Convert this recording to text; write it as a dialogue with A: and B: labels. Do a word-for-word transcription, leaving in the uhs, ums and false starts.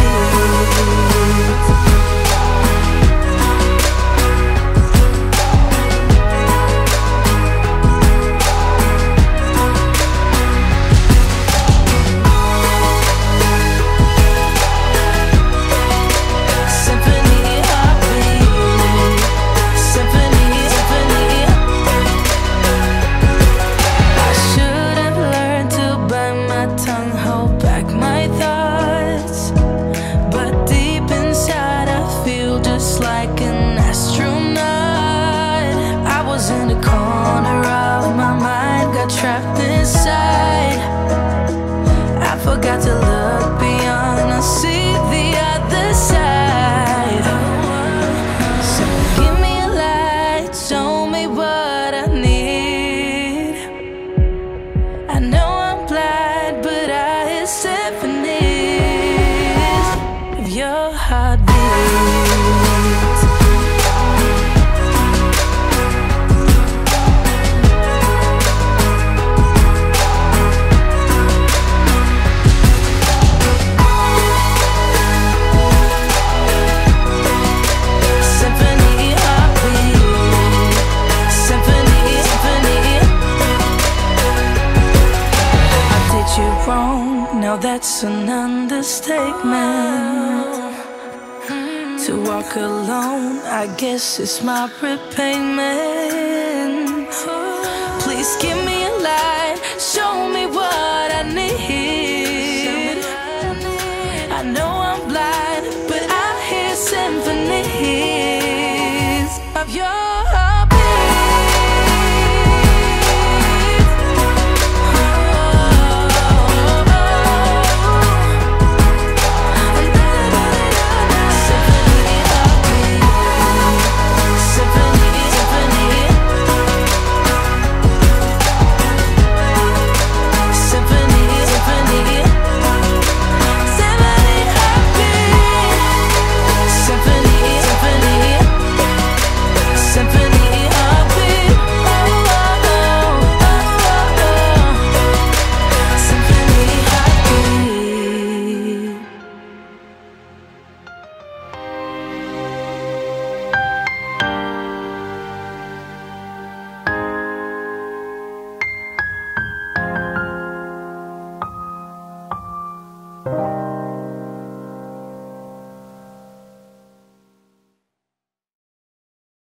A: Trapped inside, I forgot to look beyond. I see the other side. So give me a light, show me what I need. I know I'm blind, but I hear symphonies of your heartbeat. Now that's an understatement. To walk alone, I guess it's my repayment. Please give me a light, show me what I need. I know I'm blind, but I hear symphonies of your heart.